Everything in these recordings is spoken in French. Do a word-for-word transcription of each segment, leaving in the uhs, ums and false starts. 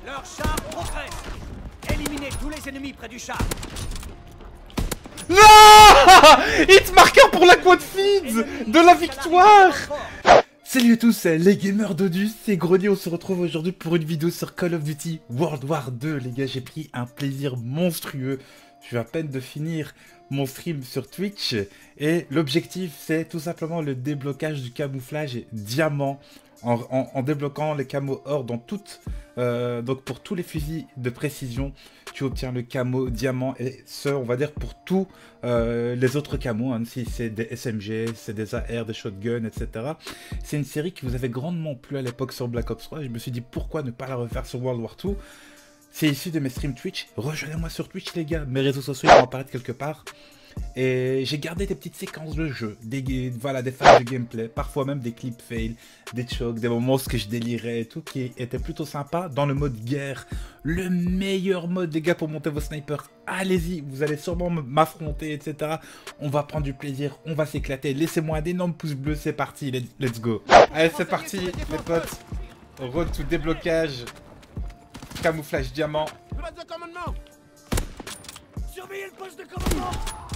Leur char progresse. Éliminez tous les ennemis près du char. Non. Hit marqueur pour la quad feed de la victoire. Salut à tous les gamers d'Odus, c'est Grody, on se retrouve aujourd'hui pour une vidéo sur Call of Duty World War deux. Les gars, j'ai pris un plaisir monstrueux. Je viens à peine de finir mon stream sur Twitch et l'objectif c'est tout simplement le déblocage du camouflage diamant en, en, en débloquant les camos or dans toutes, euh, donc pour tous les fusils de précision. Tu obtiens le camo diamant et ce, on va dire, pour tous euh, les autres camos, hein, si c'est des S M G, c'est des A R, des shotguns, et cetera. C'est une série qui vous avait grandement plu à l'époque sur Black Ops trois. Je me suis dit pourquoi ne pas la refaire sur World War deux. C'est issu de mes streams Twitch. Rejoignez-moi sur Twitch, les gars. Mes réseaux sociaux, ils vont apparaître quelque part. Et j'ai gardé des petites séquences de jeu, des, voilà, des phases de gameplay, parfois même des clips fail, des chocs, des moments où je délirais et tout, qui étaient plutôt sympas dans le mode guerre. Le meilleur mode, les gars, pour monter vos snipers. Allez-y, vous allez sûrement m'affronter, et cetera. On va prendre du plaisir, on va s'éclater. Laissez-moi un énorme pouce bleu, c'est parti, let's go. Allez, c'est parti, les potes. Road to déblocage. Camouflage diamant. Poste de commandement. Surveillez le poste de commandement.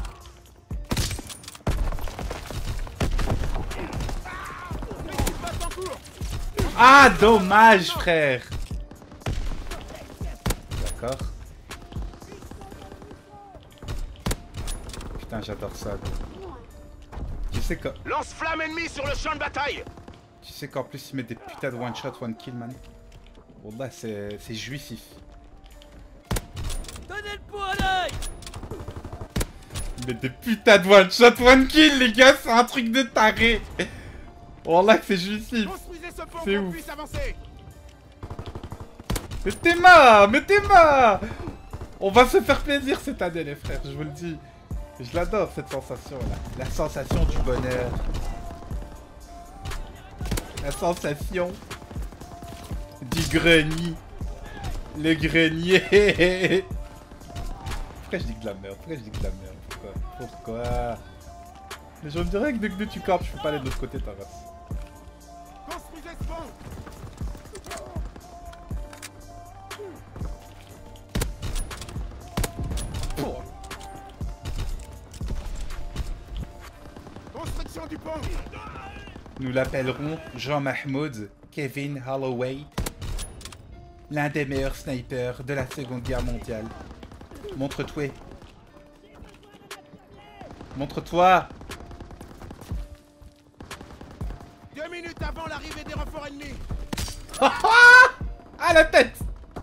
Ah, dommage, frère. D'accord. Putain, j'adore ça. Tu sais quoi? Lance-flamme ennemi sur le champ de bataille. Tu sais qu'en plus, il met des putains de one shot, one kill, man. Bon, là, c'est jouissif. Donnez le pot à l'œil. Il met des putains de one shot, one kill, les gars, c'est un truc de taré. Oh là, c'est jouissif. C'est ouf. Mais t'es ma, mais t'es ma. On va se faire plaisir cette année, les frères, je vous le dis. Je l'adore, cette sensation-là. La sensation du bonheur. La sensation du grenier. Le grenier. Pourquoi je dis de la merde? Pourquoi je dis de la merde? Pourquoi? Pourquoi? Mais je me dirais que dès que tu campes, je peux pas aller de l'autre côté, ta race. Construction du pont. Nous l'appellerons Jean-Mahmoud Kevin Holloway, l'un des meilleurs snipers de la Seconde Guerre mondiale. Montre-toi. Montre-toi. Deux minutes avant l'arrivée des renforts ennemis. Ah, la tête.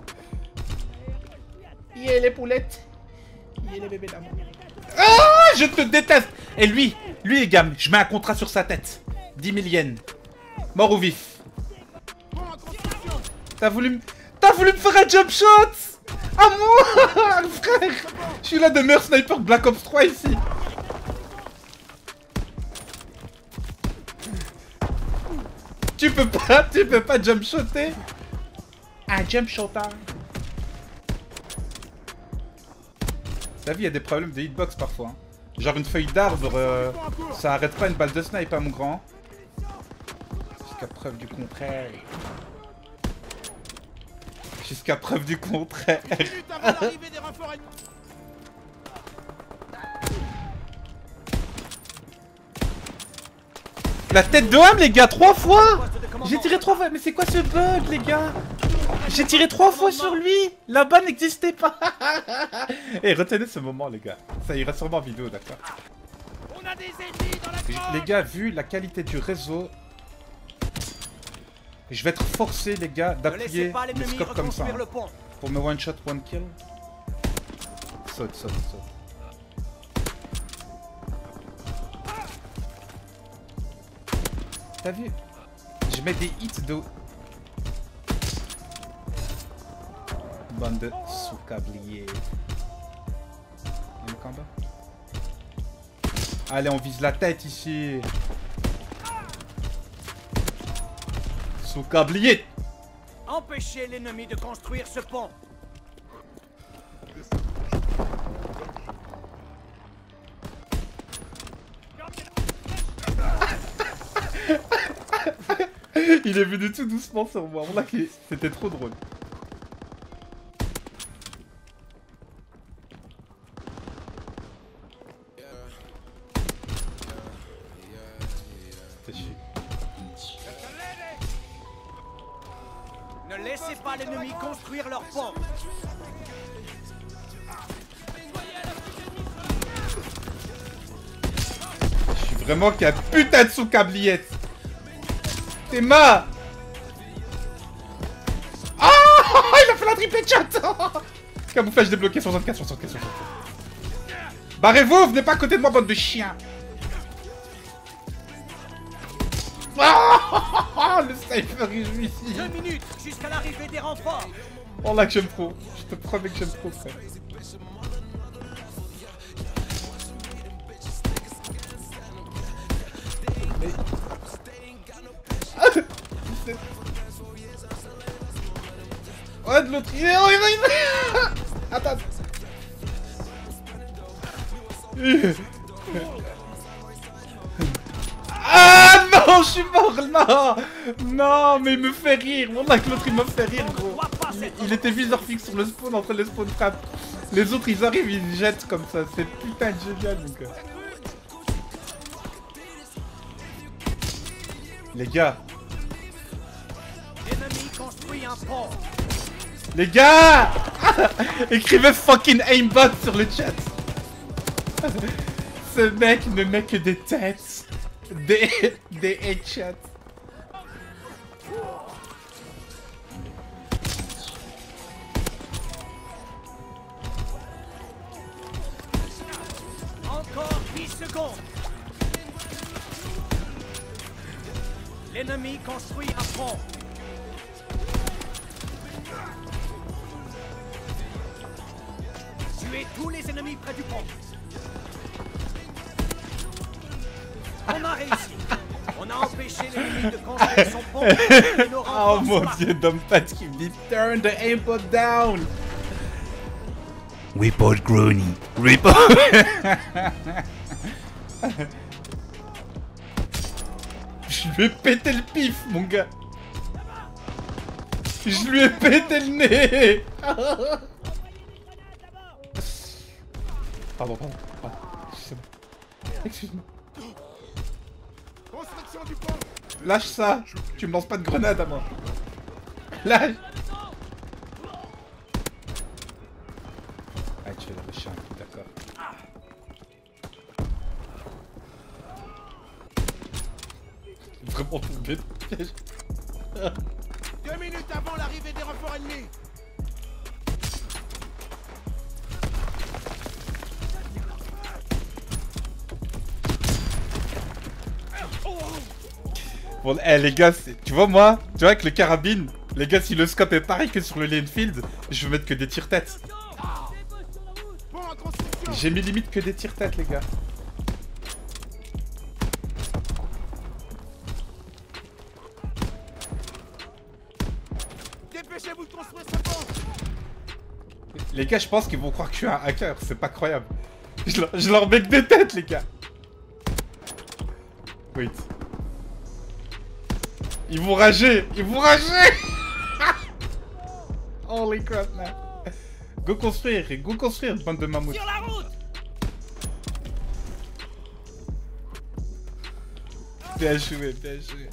Yeah, les poulettes. Yeah, les bébés d'amour. Ah, je te déteste. Et lui, lui, les gars, je mets un contrat sur sa tête. dix mille yens. Mort ou vif. T'as voulu, t'as voulu me faire un jump shot. À moi, frère. Je suis là de meilleur sniper Black Ops trois ici. Tu peux pas, tu peux pas jump shotter. Un jump shotter. T'as vu, il y a des problèmes de hitbox parfois. Hein. Genre une feuille d'arbre, euh, ça arrête pas une balle de snipe, hein, mon grand. Jusqu'à preuve du contraire. Jusqu'à preuve du contraire. La tête de homme, les gars, trois fois. J'ai tiré trois fois, mais c'est quoi ce bug, les gars? J'ai tiré trois fois sur lui. Là-bas n'existait pas. Et retenez ce moment, les gars. Ça ira sûrement en vidéo, d'accord? On a des ennemis dans la Les gars, vu la qualité du réseau, je vais être forcé, les gars, d'appuyer le scope comme ça. Hein, pour me one shot, one kill. Saute, saute, saute. T'as vu? Je mets des hits de... Bande de sous-câbliers. Il y a un combat. Allez, on vise la tête ici. Sous-câblier. Empêchez l'ennemi de construire ce pont. Il est venu tout doucement sur moi. Voilà, c'était trop drôle. Ne laissez pas l'ennemi construire leur pont. Je suis vraiment qu'un putain de sous-câbliette. T'es ma. Ah, il a fait la triple shot. Camouflage débloqué, soixante-quatre, soixante-quatre, soixante-quatre. Barrez-vous, venez pas à côté de moi, bande de chiens. Ah, le sniper il joue ici. Deux minutes jusqu'à l'arrivée des renforts. Oh là que j'aime trop. Je te promets que j'aime trop, frère. Mais... Ouais, de l'autre. Il est... Oh, il va, il va... Attends. Ah non, je suis mort, non. Non, mais il me fait rire. Wallah que l'autre il me fait rire, gros. Il, il était viseur fixe sur le spawn entre les spawn frappes. Les autres ils arrivent, ils jettent comme ça. C'est putain de génial, mon gars. Les gars. L'ennemi construit un pont. Les gars. Écrivez fucking aimbot sur le chat. Ce mec ne met que des têtes. Des... des headshots. Encore dix secondes. L'ennemi construit un pont. Tuez tous les ennemis près du pont. On a réussi. On a empêché l'ennemi de construire son pont. Et nos renforts Oh mon sont dieu, Dompat qui me dit turn the aimbot down. Report Grony. Report. Je lui ai pété le pif, mon gars. Je lui ai pété le nez. Pardon, pardon. Ah, excuse-moi. Excuse-moi. Lâche ça. Tu me lances pas de grenade à moi. Lâche. Ah, tu es le chien, d'accord. Vraiment tombé de piège. Deux minutes avant l'arrivée des renforts ennemis. Bon, eh les gars, tu vois moi, tu vois avec le carabine, les gars si le scope est pareil que sur le Lienfield, je vais mettre que des tire-têtes. J'ai mis limite que des tire-têtes les gars. Dépêchez-vous de construire ce pont. Les gars je pense qu'ils vont croire que je suis un hacker, c'est pas croyable. Je leur, je leur mets que des têtes les gars. Wait. Ils vont rager! Ils vont rager! Holy crap, man! Go construire! Go construire, bande de mammouths! Sur la route! Bien joué, bien joué!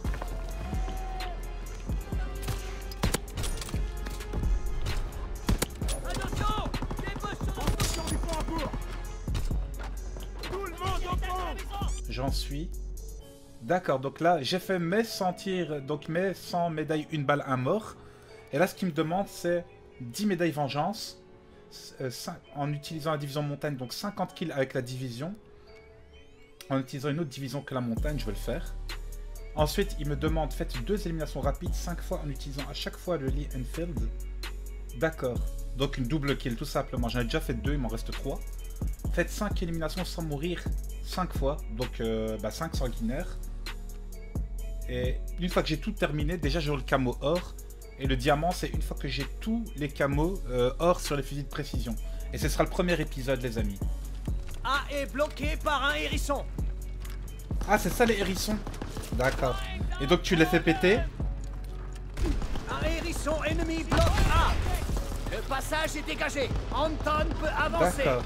Attention! Construction du pont à court! Tout le monde au pont! J'en suis. D'accord, donc là, j'ai fait mes cent tirs, donc mes cent médailles, une balle, un mort. Et là, ce qu'il me demande, c'est dix médailles vengeance, euh, cinq, en utilisant la division montagne, donc cinquante kills avec la division. En utilisant une autre division que la montagne, je vais le faire. Ensuite, il me demande, faites deux éliminations rapides, cinq fois en utilisant à chaque fois le Lee Enfield. D'accord, donc une double kill, tout simplement. J'en ai déjà fait deux, il m'en reste trois. Faites cinq éliminations sans mourir cinq fois, donc euh, bah, cinq sanguinaires. Et une fois que j'ai tout terminé, déjà j'ai le camo or. Et le diamant, c'est une fois que j'ai tous les camos euh, or sur les fusils de précision. Et ce sera le premier épisode, les amis. A est bloqué par un hérisson. Ah, c'est ça les hérissons. D'accord. Et donc tu les fais péter. Un hérisson ennemi bloque A. Le passage est dégagé. Anton peut avancer. D'accord.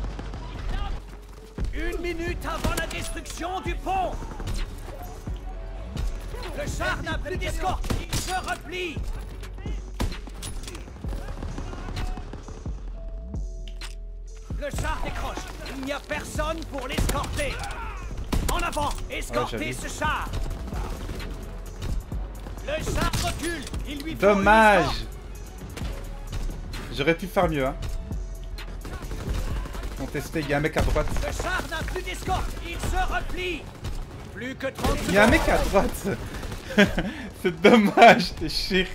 Une minute avant la destruction du pont. Le char n'a plus d'escorte. Il se replie. Le char décroche. Il n'y a personne pour l'escorter. En avant, escortez ouais, ce char. Le char recule. Il lui faut dommage. une J'aurais pu faire mieux, hein. Contester, il y a un mec à droite. Le char n'a plus d'escorte. Il se replie. Plus que trente secondes. Il y a un mec à droite. C'est dommage, t'es chier.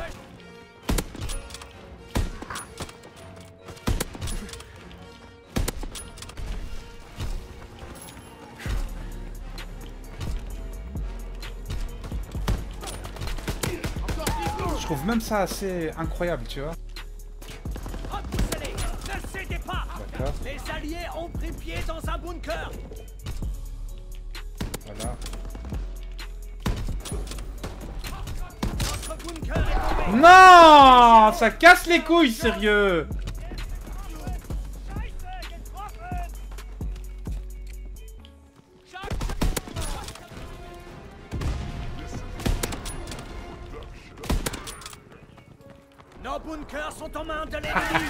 Je trouve même ça assez incroyable, tu vois. Repoussez-les. Ne cédez pas. D'accord. Les alliés ont pris pied dans un bunker. Voilà. Notre bunker est tombé. Non, ça casse les couilles, sérieux. Nos bunkers sont en main de l'ennemi.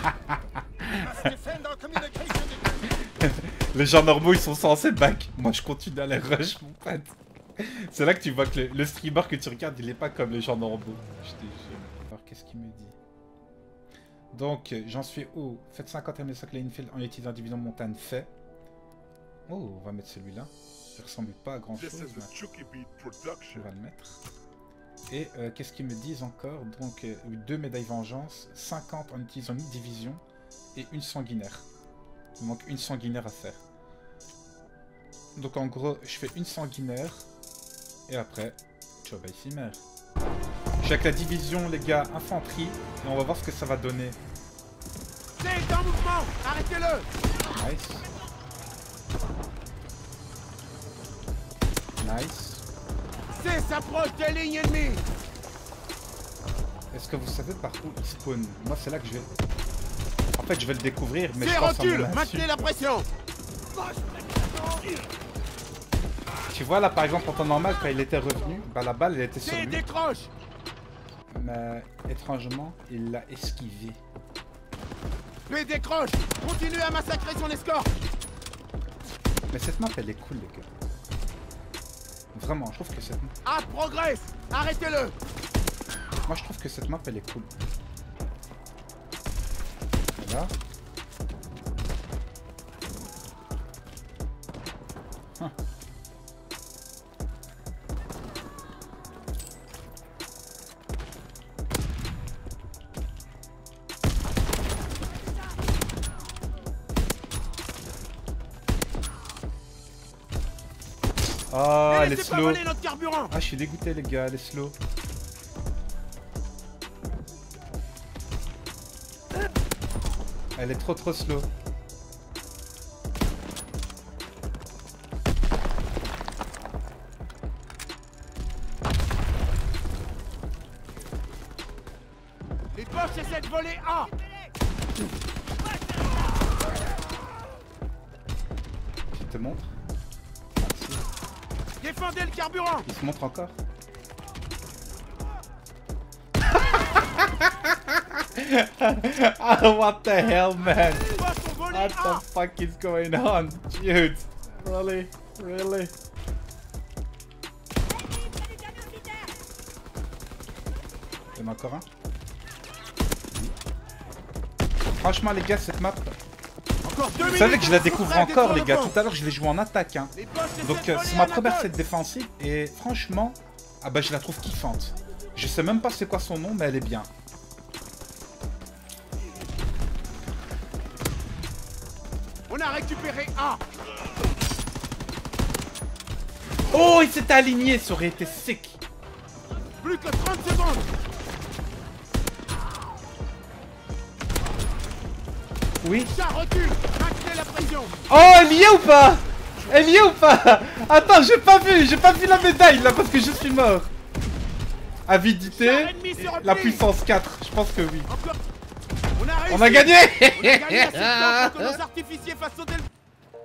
Les gens normaux, ils sont censés back. Moi, je continue à les rush, mon pote. C'est là que tu vois que le, le streamer que tu regardes, il est pas comme les gens normaux. Je te jure. Alors, qu'est-ce qu'il me dit? Donc, j'en suis où? Faites cinquante M S Infield en utilisant division montagne fait. Oh, on va mettre celui-là. Il ressemble pas à grand chose. On va le mettre. Et euh, qu'est-ce qu'ils me disent encore? Donc, euh, deux médailles vengeance, cinquante en utilisant une division et une sanguinaire. Il manque une sanguinaire à faire. Donc, en gros, je fais une sanguinaire et après, tu vas ici, mère. Je suis avec la division, les gars, infanterie, et on va voir ce que ça va donner. C'est en mouvement. Arrêtez-le. Nice. Nice. C'est s'approche des lignes ennemies. Est-ce que vous savez par où il spawn? Moi, c'est là que je vais... En fait, je vais le découvrir, mais C'est je pense recule. à mon Maintenez la pression. Tu vois, là, par exemple, en temps normal, quand il était revenu, bah, la balle, elle était sur C'est lui. décroche. Mais, étrangement, il l'a esquivé. P décroche. Continuez à massacrer son escorte. Mais cette map, elle est cool, les gars. Vraiment, je trouve que cette map... Ah, progresse. Arrêtez-le. Moi, je trouve que cette map, elle est cool. Voilà. Huh. Oh, elle est slow. Ah, je suis dégoûté, les gars, elle est slow. Elle est trop trop slow. Les Boches essaient de voler A. Je te montre. Défendez le carburant. Il se montre encore. Oh, what the hell, man? What the fuck is going on? Dude, really? Really? Il y en a encore un? Franchement, les gars, cette map... Vous savez que je la découvre encore, les gars. Tout à l'heure, je l'ai joué en attaque. Hein. Donc, euh, c'est ma première set défensive. Et franchement, ah bah, je la trouve kiffante. Je sais même pas c'est quoi son nom, mais elle est bien. On a récupéré A. Oh, il s'était aligné, ça aurait été sick. Plus que trente secondes. Oui. Ça recule. Maintenez la pression. Oh, elle y est ou pas? Elle y est ou pas? Attends, j'ai pas vu, j'ai pas vu la médaille là parce que je suis mort. Avidité, la puissance quatre, je pense que oui. Encore. On a réussi. On a gagné. On a gagné assez de temps pour que nos artificiers fassent sauter le...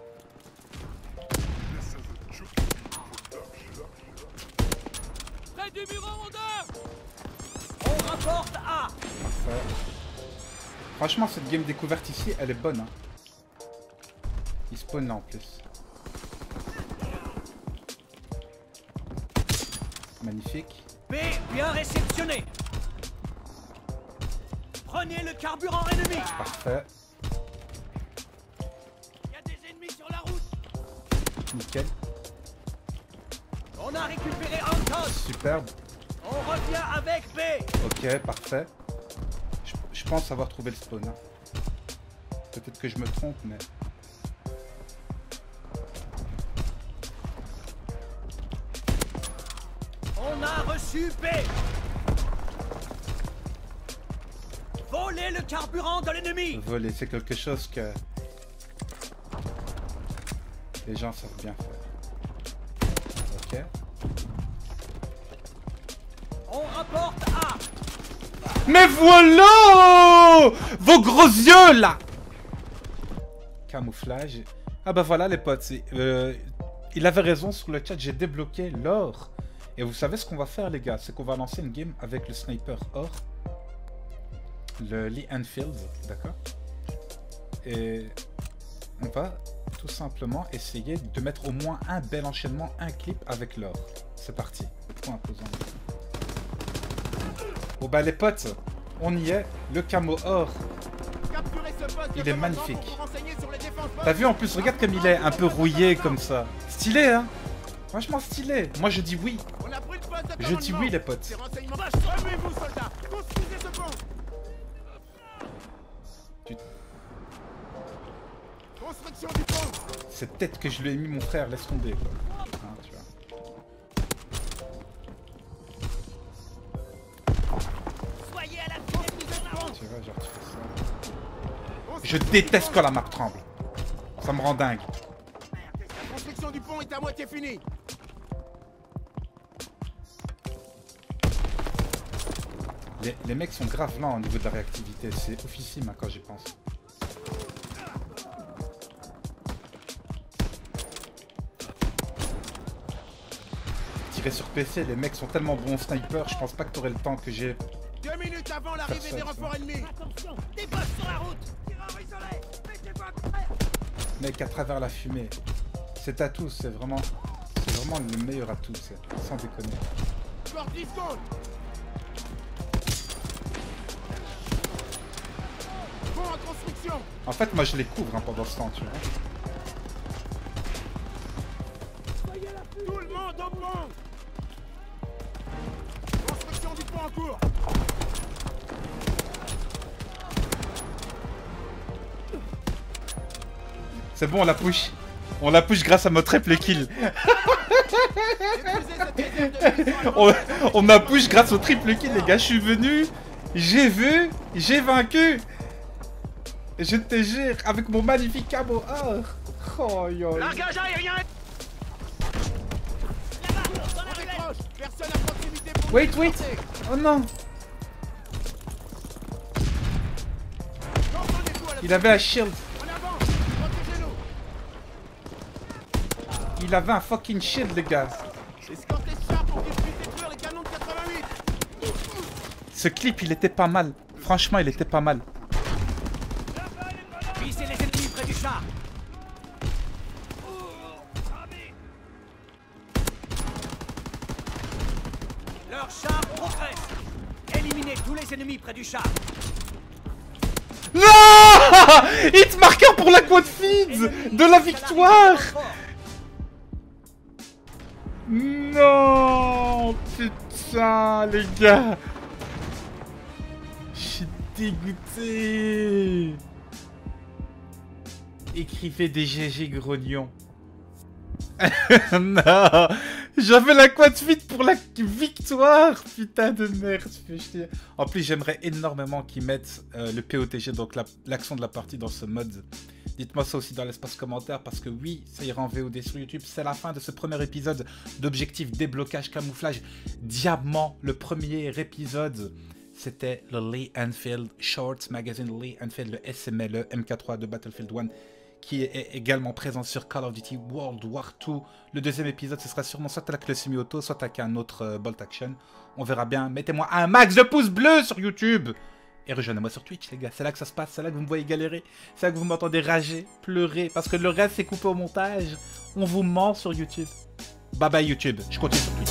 Près du mur en rondeur. On rapporte A. Ouais. Franchement, cette game découverte ici, elle est bonne. Hein. Il spawn là en plus. Magnifique. B, bien réceptionné. Prenez le carburant ennemi. Parfait. Il y a des ennemis sur la route. Nickel. On a récupéré Anton. Superbe. On revient avec B. Ok, parfait. Je, je pense avoir trouvé le spawn. Hein. Peut-être que je me trompe, mais... On a reçu B. Voler le carburant de l'ennemi. Voler, c'est quelque chose que... les gens savent bien faire. Ok. On rapporte A. Mais voilà! Vos gros yeux, là! Camouflage. Ah bah voilà, les potes. Euh, il avait raison sur le chat, j'ai débloqué l'or. Et vous savez ce qu'on va faire, les gars? C'est qu'on va lancer une game avec le sniper or. Le Lee Enfield, d'accord? Et on va tout simplement essayer de mettre au moins un bel enchaînement, un clip avec l'or. C'est parti. Point imposant. Bon bah les potes, on y est. Le camo or, il est magnifique. T'as vu en plus, regarde comme il est un peu rouillé comme ça. Stylé, hein? Franchement stylé. Moi je dis oui. Je dis oui, les potes. C'est peut-être que je lui ai mis mon frère, laisse tomber quoi. Hein, tu vois. Tu vois, genre tu fais ça. Je déteste quand la map tremble. Ça me rend dingue. La construction du pont est à moitié finie. Les, les mecs sont grave lents au niveau de la réactivité. C'est oufissime hein, quand j'y pense. Tirer sur P C, les mecs sont tellement bons snipers, je pense pas que t'aurais le temps que j'ai. Deux minutes avant l'arrivée des renforts ennemis. Attention, des boss sur la route. Tireur isolé. Mettez-vous à couvert. Mec, à travers la fumée. Cet atout, c'est vraiment... c'est vraiment le meilleur atout, sans déconner. Encore dix secondes. Pont en construction. En fait, moi, je les couvre hein, pendant ce temps, tu vois. Tout le monde au pont. Construction du pont en cours. C'est bon, on la push. On la push grâce à notre triple kill. on, on a push grâce au triple kill, les gars. Je suis venu, j'ai vu, j'ai vaincu. Je te jure, avec mon magnifique camo or. Oh, yo. Largage aérien. Personne à proximité pour Wait, wait. Oh non. Il avait un shield. Il avait un fucking shield, les gars. Ce clip, il était pas mal. Franchement, il était pas mal. Visez les ennemis près du char. Leur char progresse. Éliminez tous les ennemis près du char. Non! Hit marqueur pour la quad feed de la victoire. Non, putain, les gars. Je suis dégoûté. Écrivez des G G grognons. Non, j'avais la quad feed pour la victoire. Putain de merde. En plus, j'aimerais énormément qu'ils mettent euh, le P O T G, donc l'action la, de la partie dans ce mode. Dites-moi ça aussi dans l'espace commentaire parce que oui, ça ira en V O D sur YouTube. C'est la fin de ce premier épisode d'Objectif Déblocage Camouflage Diamant. Le premier épisode, c'était le Lee Enfield Shorts Magazine Lee Enfield, le S M L E M K trois de Battlefield un, qui est également présent sur Call of Duty World War deux. Le deuxième épisode, ce sera sûrement soit avec le semi-auto, soit avec un autre euh, bolt action. On verra bien. Mettez-moi un max de pouces bleus sur YouTube. Et rejoignez-moi sur Twitch, les gars. C'est là que ça se passe. C'est là que vous me voyez galérer. C'est là que vous m'entendez rager, pleurer. Parce que le reste, c'est coupé au montage. On vous ment sur YouTube. Bye bye YouTube. Je continue sur Twitch.